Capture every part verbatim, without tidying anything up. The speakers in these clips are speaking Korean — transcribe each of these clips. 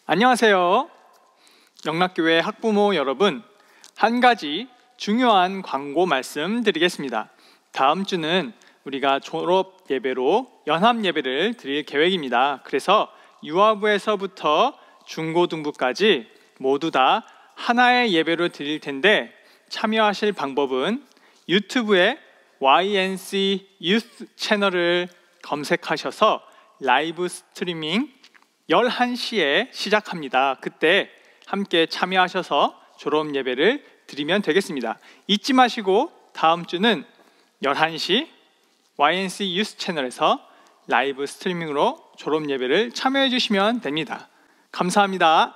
안녕하세요. 영락교회 학부모 여러분, 한 가지 중요한 광고 말씀드리겠습니다. 다음 주는 우리가 졸업 예배로 연합 예배를 드릴 계획입니다. 그래서 유아부에서부터 중고등부까지 모두 다 하나의 예배로 드릴 텐데, 참여하실 방법은 유튜브에 와이엔씨 유스 채널을 검색하셔서 라이브 스트리밍 열한 시에 시작합니다. 그때 함께 참여하셔서 졸업 예배를 드리면 되겠습니다. 잊지 마시고 다음 주는 열한 시 와이엔씨 유스 채널에서 라이브 스트리밍으로 졸업 예배를 참여해 주시면 됩니다. 감사합니다.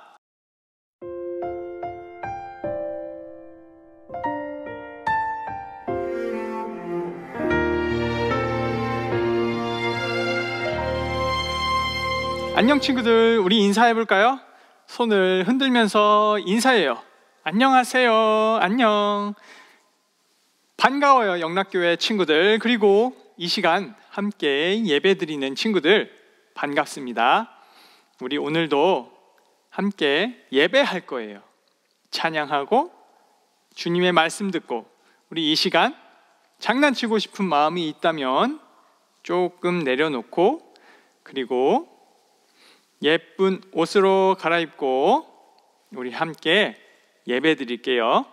안녕 친구들, 우리 인사해 볼까요? 손을 흔들면서 인사해요. 안녕하세요. 안녕. 반가워요, 영락교회 친구들. 그리고 이 시간 함께 예배드리는 친구들 반갑습니다. 우리 오늘도 함께 예배할 거예요. 찬양하고 주님의 말씀 듣고, 우리 이 시간 장난치고 싶은 마음이 있다면 조금 내려놓고, 그리고 예쁜 옷으로 갈아입고 우리 함께 예배 드릴게요.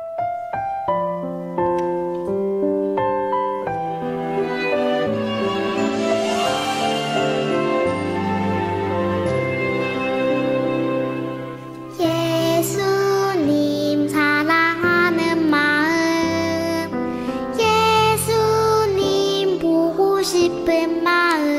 예수님 사랑하는 마음, 예수님 보고 싶은 마음,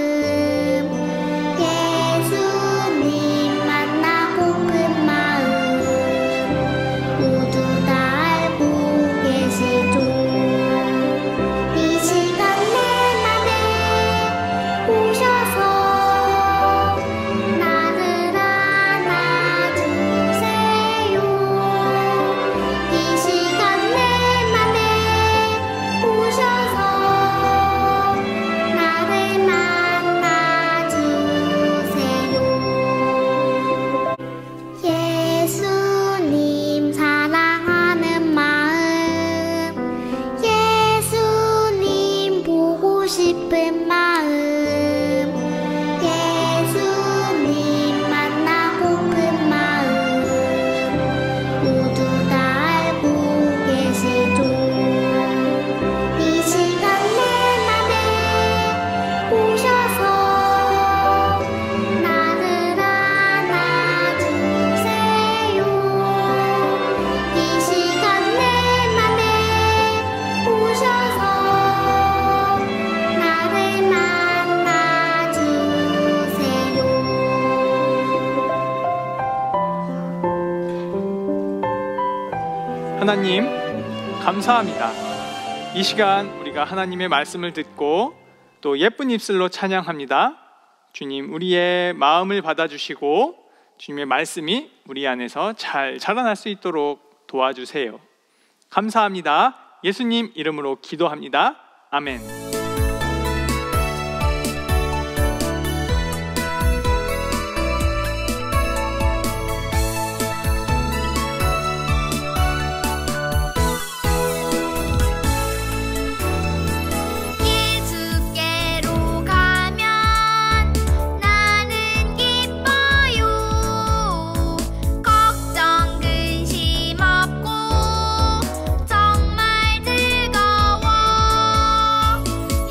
하나님 감사합니다. 이 시간 우리가 하나님의 말씀을 듣고 또 예쁜 입술로 찬양합니다. 주님, 우리의 마음을 받아주시고 주님의 말씀이 우리 안에서 잘 자라날 수 있도록 도와주세요. 감사합니다. 예수님 이름으로 기도합니다. 아멘. 걱정 근심 없고 정말 즐거워.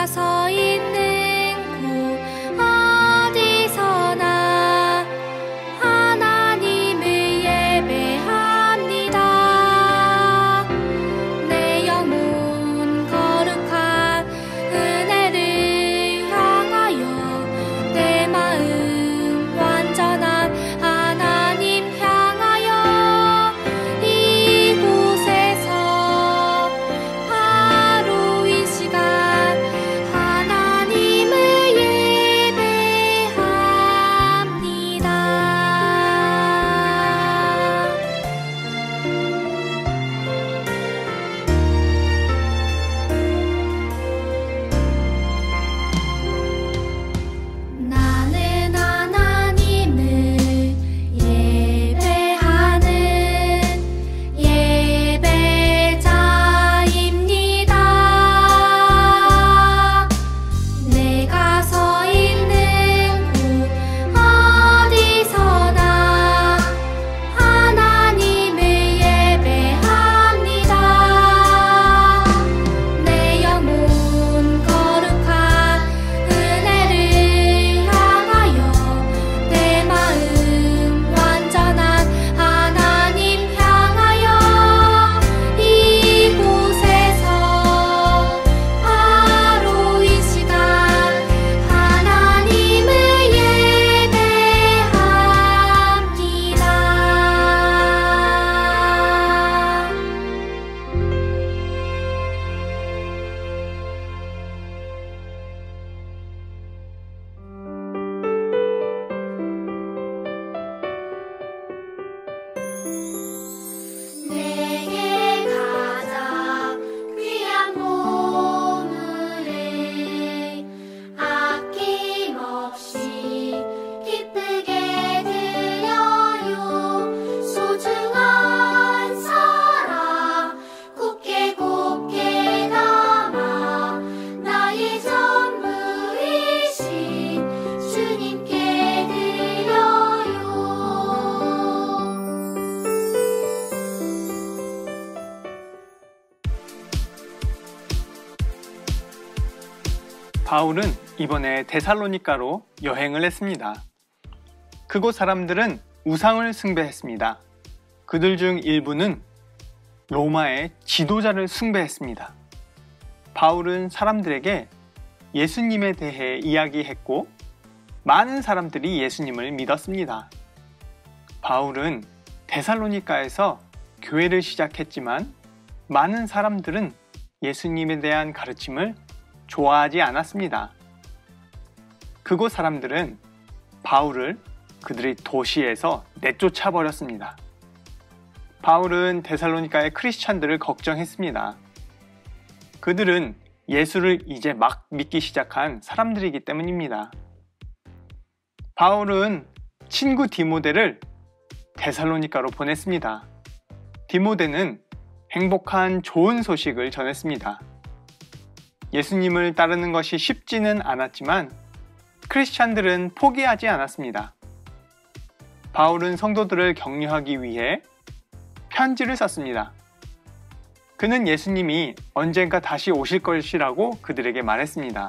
내가 서 있는 곳 어디서나 하나님을 예배합니다. 내 영혼 거룩한 은혜를 향하여 내 마음 완전한 하나님 향하여 이곳에서 바로 이 시간 하나님을 예배합니다. 나는 하나님을 예배하는 예배자입니다. 내가 서 있는 곳 어디서나 하나님을 예배합니다. 내 영혼 거룩한 은혜를 향하여 내 마음 완전한 하나님 향하여 이곳에서 바로 이 시간 하나님을 예배합니다. 내게 가장 귀한 보물을 아낌없이 기쁘게 드려요. 소중한 사랑 곱게 곱게 담아 나의 전부이신 주님께 드려요. 바울은 이번에 데살로니가로 여행을 했습니다. 그곳 사람들은 우상을 숭배했습니다. 그들 중 일부는 로마의 지도자를 숭배했습니다. 바울은 사람들에게 예수님에 대해 이야기했고 많은 사람들이 예수님을 믿었습니다. 바울은 데살로니가에서 교회를 시작했지만 많은 사람들은 예수님에 대한 가르침을 좋아하지 않았습니다. 그곳 사람들은 바울을 그들의 도시에서 내쫓아 버렸습니다. 바울은 데살로니가의 크리스찬들을 걱정했습니다. 그들은 예수를 이제 막 믿기 시작한 사람들이기 때문입니다. 바울은 친구 디모데를 데살로니가로 보냈습니다. 디모데는 행복한 좋은 소식을 전했습니다. 예수님을 따르는 것이 쉽지는 않았지만 크리스찬들은 포기하지 않았습니다. 바울은 성도들을 격려하기 위해 편지를 썼습니다. 그는 예수님이 언젠가 다시 오실 것이라고 그들에게 말했습니다.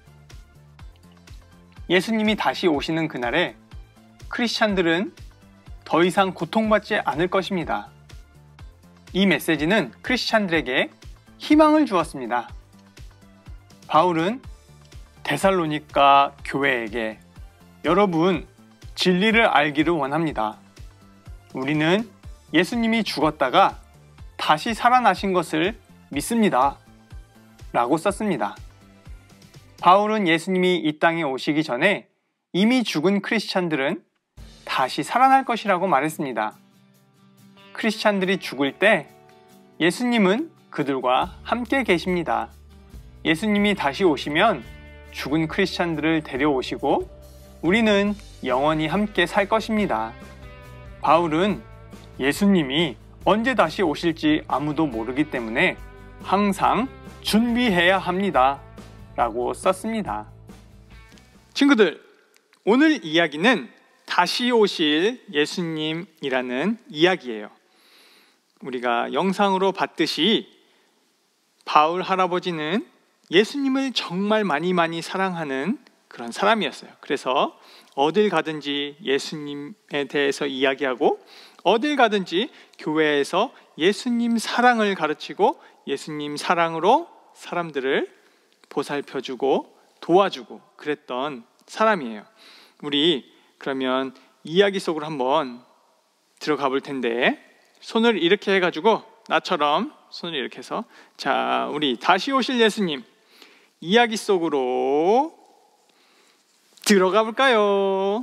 예수님이 다시 오시는 그날에 크리스찬들은 더 이상 고통받지 않을 것입니다. 이 메시지는 크리스찬들에게 희망을 주었습니다. 바울은 데살로니가 교회에게 여러분, 진리를 알기를 원합니다. 우리는 예수님이 죽었다가 다시 살아나신 것을 믿습니다. 라고 썼습니다. 바울은 예수님이 이 땅에 오시기 전에 이미 죽은 크리스찬들은 다시 살아날 것이라고 말했습니다. 크리스찬들이 죽을 때 예수님은 그들과 함께 계십니다. 예수님이 다시 오시면 죽은 크리스찬들을 데려오시고 우리는 영원히 함께 살 것입니다. 바울은 예수님이 언제 다시 오실지 아무도 모르기 때문에 항상 준비해야 합니다. 라고 썼습니다. 친구들, 오늘 이야기는 다시 오실 예수님이라는 이야기예요. 우리가 영상으로 봤듯이 바울 할아버지는 예수님을 정말 많이 많이 사랑하는 그런 사람이었어요. 그래서 어딜 가든지 예수님에 대해서 이야기하고 어딜 가든지 교회에서 예수님 사랑을 가르치고 예수님 사랑으로 사람들을 보살펴주고 도와주고 그랬던 사람이에요. 우리 그러면 이야기 속으로 한번 들어가 볼 텐데, 손을 이렇게 해가지고 나처럼 손을 이렇게 해서, 자, 우리 다시 오실 예수님 이야기 속으로 들어가 볼까요?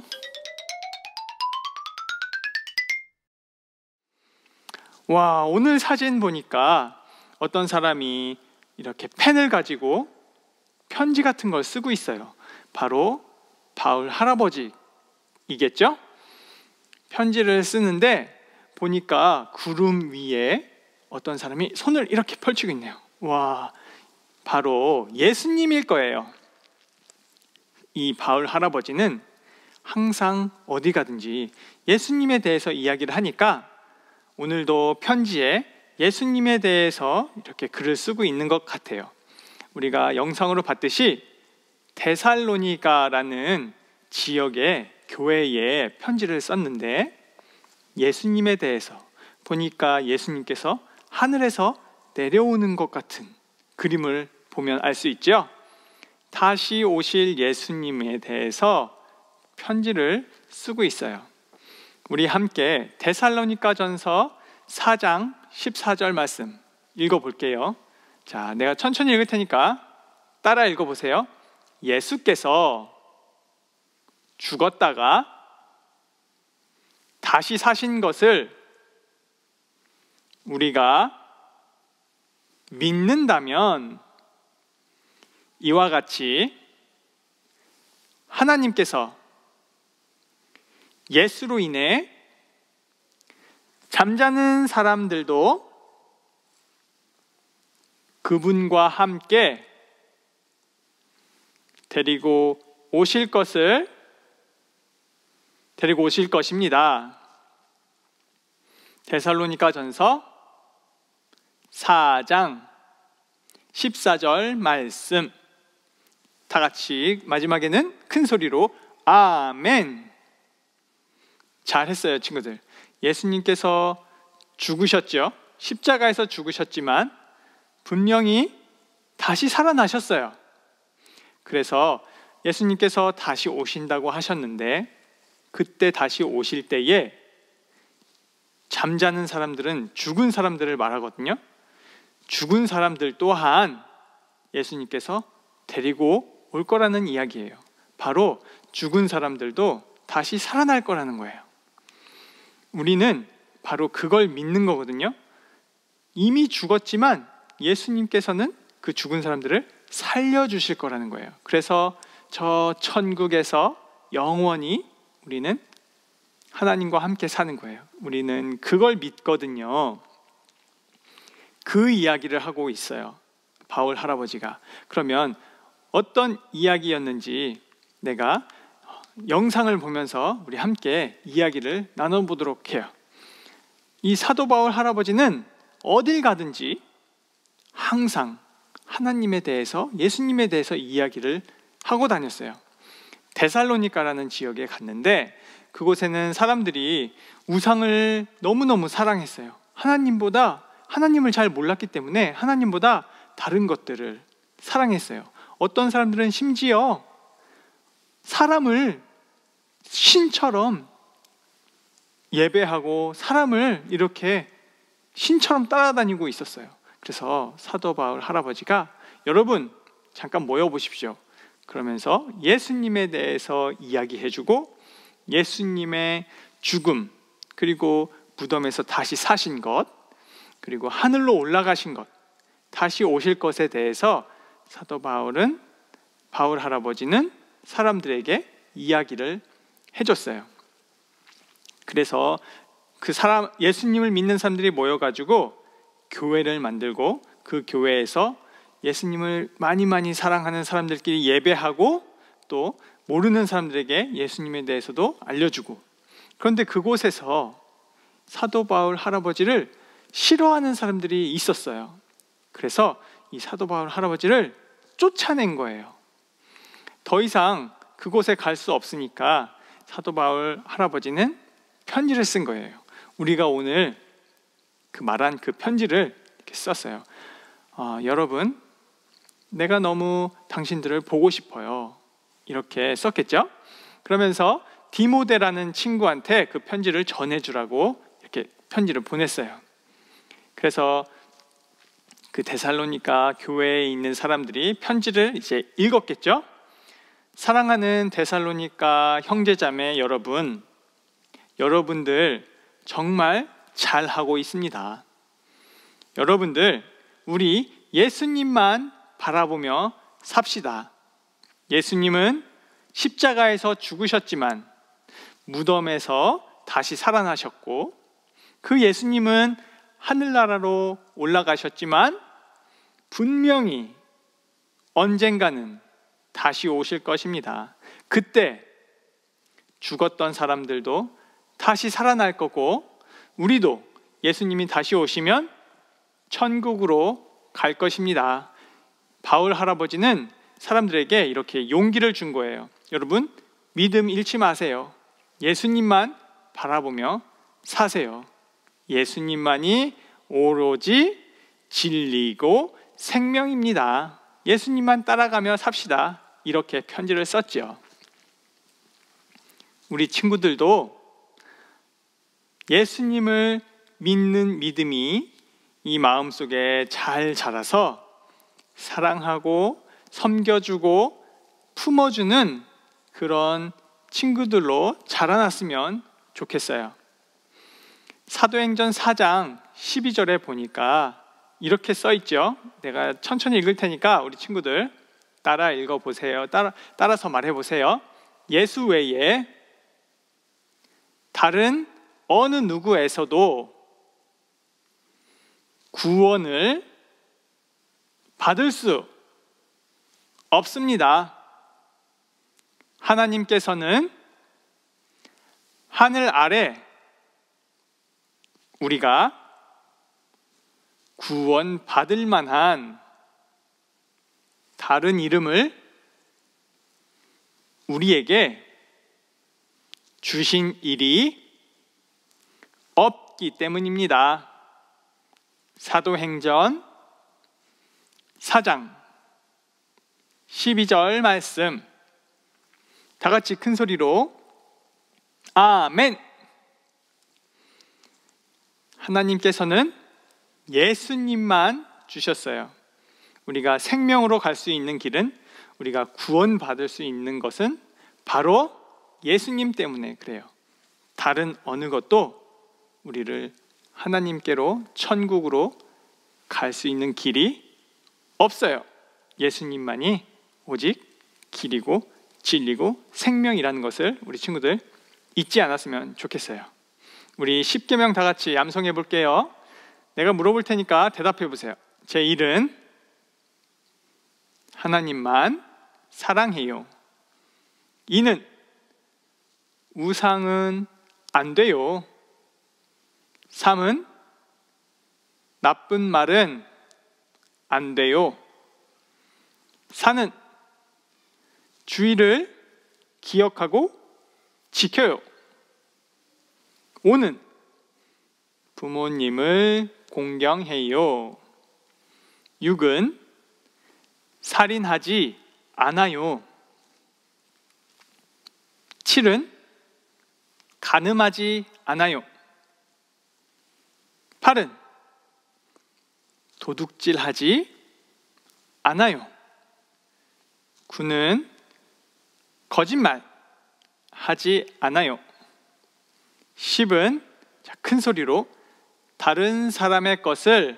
와, 오늘 사진 보니까 어떤 사람이 이렇게 펜을 가지고 편지 같은 걸 쓰고 있어요. 바로 바울 할아버지이겠죠? 편지를 쓰는데 보니까 구름 위에 어떤 사람이 손을 이렇게 펼치고 있네요. 와, 바로 예수님일 거예요. 이 바울 할아버지는 항상 어디 가든지 예수님에 대해서 이야기를 하니까 오늘도 편지에 예수님에 대해서 이렇게 글을 쓰고 있는 것 같아요. 우리가 영상으로 봤듯이 데살로니가라는 지역의 교회에 편지를 썼는데 예수님에 대해서 보니까 예수님께서 하늘에서 내려오는 것 같은 그림을 보면 알 수 있죠. 다시 오실 예수님에 대해서 편지를 쓰고 있어요. 우리 함께 데살로니가전서 사 장 십사 절 말씀 읽어볼게요. 자, 내가 천천히 읽을 테니까 따라 읽어보세요. 예수께서 죽었다가 다시 사신 것을 우리가 믿는다면 이와 같이 하나님께서 예수로 인해 잠자는 사람들도 그분과 함께 데리고 오실 것을 데리고 오실 것입니다. 데살로니가전서 사 장 십사 절 말씀, 다 같이 마지막에는 큰 소리로 아멘. 잘했어요, 친구들. 예수님께서 죽으셨죠. 십자가에서 죽으셨지만 분명히 다시 살아나셨어요. 그래서 예수님께서 다시 오신다고 하셨는데 그때 다시 오실 때에 잠자는 사람들은 죽은 사람들을 말하거든요. 죽은 사람들 또한 예수님께서 데리고 올 거라는 이야기예요. 바로 죽은 사람들도 다시 살아날 거라는 거예요. 우리는 바로 그걸 믿는 거거든요. 이미 죽었지만 예수님께서는 그 죽은 사람들을 살려주실 거라는 거예요. 그래서 저 천국에서 영원히 우리는 하나님과 함께 사는 거예요. 우리는 그걸 믿거든요. 그 이야기를 하고 있어요, 바울 할아버지가. 그러면 어떤 이야기였는지 내가 영상을 보면서 우리 함께 이야기를 나눠보도록 해요. 이 사도 바울 할아버지는 어딜 가든지 항상 하나님에 대해서, 예수님에 대해서 이야기를 하고 다녔어요. 데살로니가라는 지역에 갔는데 그곳에는 사람들이 우상을 너무너무 사랑했어요. 하나님보다 하나님을 잘 몰랐기 때문에 하나님보다 다른 것들을 사랑했어요. 어떤 사람들은 심지어 사람을 신처럼 예배하고 사람을 이렇게 신처럼 따라다니고 있었어요. 그래서 사도 바울 할아버지가 여러분 잠깐 모여보십시오 그러면서 예수님에 대해서 이야기해주고 예수님의 죽음, 그리고 무덤에서 다시 사신 것, 그리고 하늘로 올라가신 것, 다시 오실 것에 대해서 사도 바울은, 바울 할아버지는 사람들에게 이야기를 해줬어요. 그래서 그 사람, 예수님을 믿는 사람들이 모여가지고 교회를 만들고 그 교회에서 예수님을 많이 많이 사랑하는 사람들끼리 예배하고 또 모르는 사람들에게 예수님에 대해서도 알려주고, 그런데 그곳에서 사도 바울 할아버지를 싫어하는 사람들이 있었어요. 그래서 이 사도 바울 할아버지를 쫓아낸 거예요. 더 이상 그곳에 갈 수 없으니까 사도 바울 할아버지는 편지를 쓴 거예요. 우리가 오늘 그 말한 그 편지를 이렇게 썼어요. 어, 여러분, 내가 너무 당신들을 보고 싶어요. 이렇게 썼겠죠? 그러면서 디모데라는 친구한테 그 편지를 전해주라고 이렇게 편지를 보냈어요. 그래서 그 데살로니가 교회에 있는 사람들이 편지를 이제 읽었겠죠? 사랑하는 데살로니가 형제자매 여러분, 여러분들 정말 잘하고 있습니다. 여러분들, 우리 예수님만 바라보며 삽시다. 예수님은 십자가에서 죽으셨지만 무덤에서 다시 살아나셨고, 그 예수님은 하늘나라로 올라가셨지만 분명히 언젠가는 다시 오실 것입니다. 그때 죽었던 사람들도 다시 살아날 거고, 우리도 예수님이 다시 오시면 천국으로 갈 것입니다. 바울 할아버지는 사람들에게 이렇게 용기를 준 거예요. 여러분, 믿음 잃지 마세요. 예수님만 바라보며 사세요. 예수님만이 오로지 진리고 생명입니다. 예수님만 따라가며 삽시다. 이렇게 편지를 썼죠. 우리 친구들도 예수님을 믿는 믿음이 이 마음속에 잘 자라서 사랑하고 섬겨주고 품어주는 그런 친구들로 자라났으면 좋겠어요. 사도행전 사 장 십이 절에 보니까 이렇게 써 있죠. 내가 천천히 읽을 테니까 우리 친구들 따라 읽어보세요. 따라, 따라서 말해보세요. 예수 외에 다른 어느 누구에서도 구원을 받을 수 없습니다. 하나님께서는 하늘 아래 우리가 구원 받을 만한 다른 이름을 우리에게 주신 일이 없기 때문입니다. 사도행전 사 장 십이 절 말씀 다 같이 큰 소리로 아멘. 하나님께서는 예수님만 주셨어요. 우리가 생명으로 갈 수 있는 길은, 우리가 구원받을 수 있는 것은 바로 예수님 때문에 그래요. 다른 어느 것도 우리를 하나님께로, 천국으로 갈 수 있는 길이 없어요. 예수님만이 오직 길이고 진리고 생명이라는 것을 우리 친구들 잊지 않았으면 좋겠어요. 우리 십계명 다 같이 암송해 볼게요. 내가 물어볼 테니까 대답해 보세요. 제일은 하나님만 사랑해요. 이는 우상은 안 돼요. 삼은 나쁜 말은 안 돼요. 사는 주의를 기억하고 지켜요. 오는 부모님을 공경해요. 육은 살인하지 않아요. 칠은 간음하지 않아요. 팔은 도둑질하지 않아요. 구는 거짓말 하지 않아요. 십은 큰 소리로 다른 사람의 것을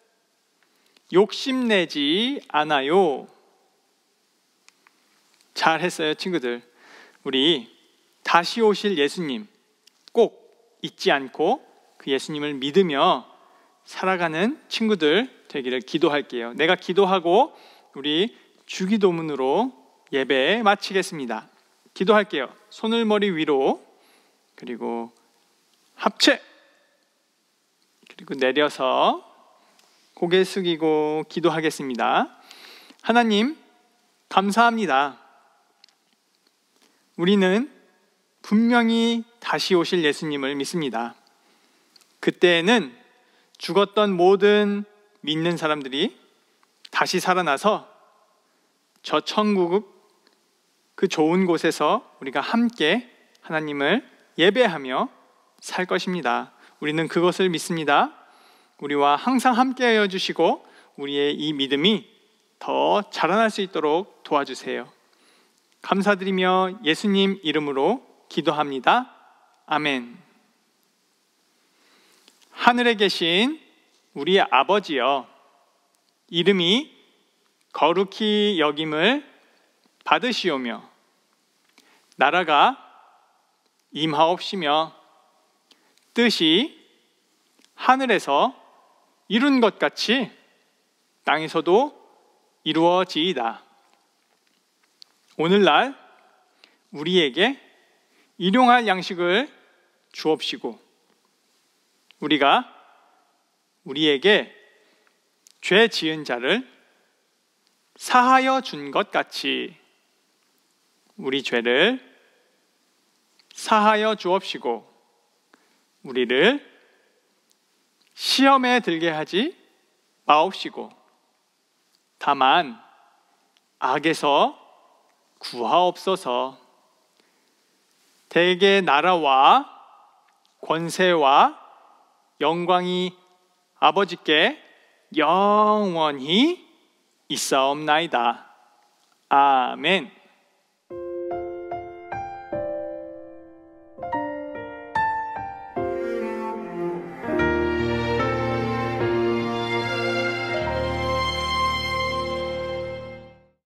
욕심내지 않아요. 잘했어요, 친구들. 우리 다시 오실 예수님 꼭 잊지 않고 그 예수님을 믿으며 살아가는 친구들 되기를 기도할게요. 내가 기도하고 우리 주기도문으로 예배 마치겠습니다. 기도할게요. 손을 머리 위로, 그리고 합체, 그리고 내려서 고개 숙이고 기도하겠습니다. 하나님, 감사합니다. 우리는 분명히 다시 오실 예수님을 믿습니다. 그때에는 죽었던 모든 믿는 사람들이 다시 살아나서 저 천국 그 좋은 곳에서 우리가 함께 하나님을 예배하며 살 것입니다. 우리는 그것을 믿습니다. 우리와 항상 함께하여 주시고 우리의 이 믿음이 더 자라날 수 있도록 도와주세요. 감사드리며 예수님 이름으로 기도합니다. 아멘. 하늘에 계신 우리 아버지여, 이름이 거룩히 여김을 받으시오며 나라가 임하옵시며 뜻이 하늘에서 이룬 것 같이 땅에서도 이루어지이다. 오늘날 우리에게 일용할 양식을 주옵시고 우리가 우리에게 죄 지은 자를 사하여 준 것 같이 우리 죄를 사하여 주옵시고 우리를 시험에 들게 하지 마옵시고 다만 악에서 구하옵소서. 대개 나라와 권세와 영광이 아버지께 영원히 있사옵나이다. 아멘.